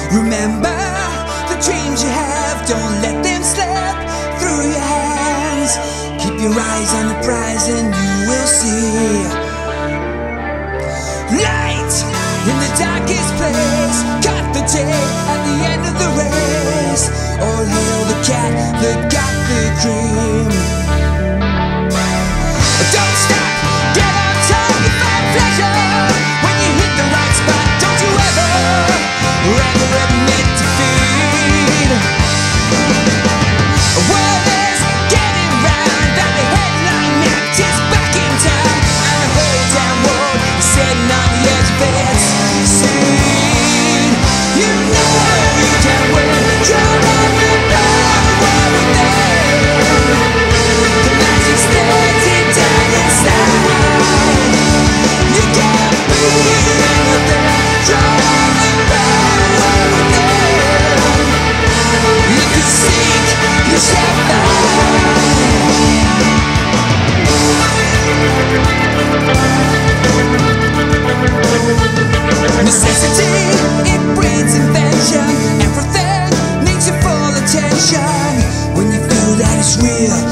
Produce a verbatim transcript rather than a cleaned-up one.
Remember the dreams you have, don't let them slip through your hands. Keep your eyes on the prize and you will see light in the darkest place. Cut the tape at the end of the race. All hail the cat that got the dream. Don't stop, get on top, you find pleasure when you hit the right spot. Don't you ever, ever admit defeat. A world is getting round, that the headline act is back in town, and the whole damn world is sitting on the edge of its seat. You know you can win, drown every power within. The magic's there deep down inside. You can't be anything, drown every power within. You can seek, you shall find. Necessity, it breeds invention. Everything needs your full attention. When you feel that it's real,